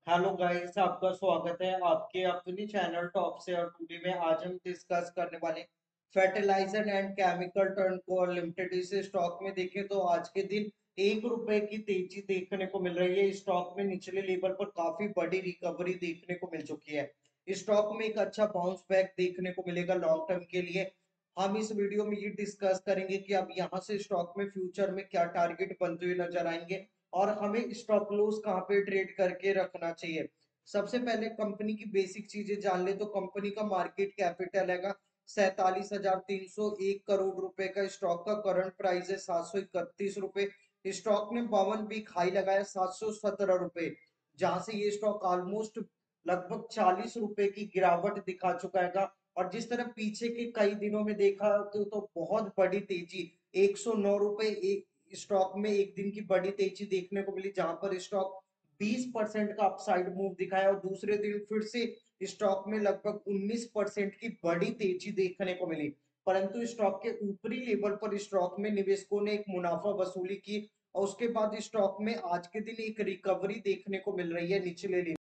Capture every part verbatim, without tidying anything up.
Hello guys, आपका स्वागत है आपके अपनी चैनल टॉप से। और टुडे में आज हम डिस्कस करने वाले fertilizer and chemical Travancore limited. इस स्टॉक में देखें तो आज के दिन एक रुपए की तेजी देखने को मिल रही है। स्टॉक में निचले लेवल पर काफी बड़ी रिकवरी देखने को मिल चुकी है। स्टॉक में एक अच्छा बाउंस बैक देखने को मिलेगा लॉन्ग टर्म के लिए। हम इस वीडियो में ये डिस्कस करेंगे कि अब यहाँ से स्टॉक में फ्यूचर में क्या टारगेट बनते हुए नजर आएंगे और हमें स्टॉप लॉस कहाँ पे ट्रेड करके रखना चाहिए। सबसे पहले कंपनी की बेसिक चीजें जान ले तो कंपनी का मार्केट कैपिटल हैगा सैतालीस हजार तीन सौ एक करोड़ रुपए का। स्टॉक का करंट प्राइस है सात सौ इकतीस रुपए। स्टॉक ने बावन वीक हाई लगाया सात सौ सत्रह रुपए, जहां से ये स्टॉक ऑलमोस्ट लगभग चालीस रुपए की गिरावट दिखा चुका है। और जिस तरह पीछे के कई दिनों में देखा तो, तो बहुत बड़ी तेजी एक सौ नौ रुपए एक स्टॉक में एक दिन की बड़ी तेजी देखने को मिली, जहां पर स्टॉक बीस परसेंट का अपसाइड मूव दिखाया और दूसरे दिन फिर से स्टॉक में लगभग उन्नीस परसेंट की बड़ी तेजी देखने को मिली। परंतु स्टॉक के ऊपरी लेवल पर स्टॉक में निवेशकों ने एक मुनाफा वसूली की और उसके बाद स्टॉक में आज के दिन एक रिकवरी देखने को मिल रही है निचले लेवल।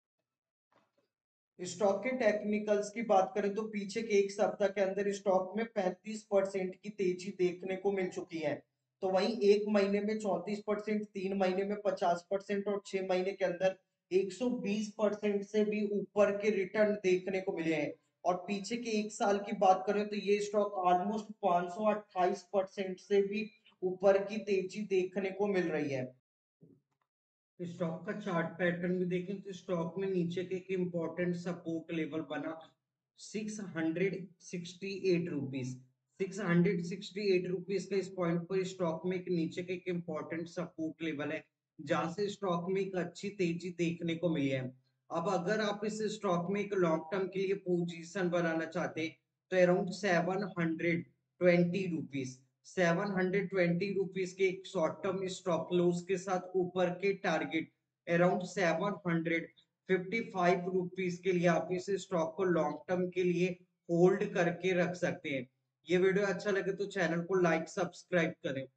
स्टॉक के टेक्निकल्स की बात करें तो पीछे के एक सप्ताह के अंदर स्टॉक में पैंतीस परसेंट की तेजी देखने को मिल चुकी है। तो वहीं एक महीने में चौंतीस परसेंट, तीन महीने में पचास परसेंट और छह महीने के अंदर एक सौ बीस परसेंट से भी ऊपर के रिटर्न देखने को मिले हैं। और पीछे के एक साल की बात करें तो ये स्टॉक ऑलमोस्ट पाँच सौ अट्ठाईस परसेंट से भी ऊपर की तेजी देखने को मिल रही है। स्टॉक का चार्ट पैटर्न भी देखें तो स्टॉक में नीचे के एक इम्पोर्टेंट सपोर्ट लेवल बना six hundred sixty eight rupees. Six hundred sixty eight rupees का इस पॉइंट पर स्टॉक में एक नीचे के एक इम्पोर्टेंट सपोर्ट लेवल है, जहां से स्टॉक में एक अच्छी तेजी देखने को मिली है। अब अगर आप इस स्टॉक में एक लॉन्ग टर्म के लिए पोजीशन बनाना चाहते हैं तो around seven hundred twenty rupees seven hundred twenty rupees के एक शॉर्ट टर्म स्टॉप लॉस के साथ ऊपर के target around seven hundred fifty five rupees के लिए आप इस स्टॉक को लॉन्ग टर्म के लिए होल्ड करके रख सकते हैं। ये वीडियो अच्छा लगे तो चैनल को लाइक सब्सक्राइब करें।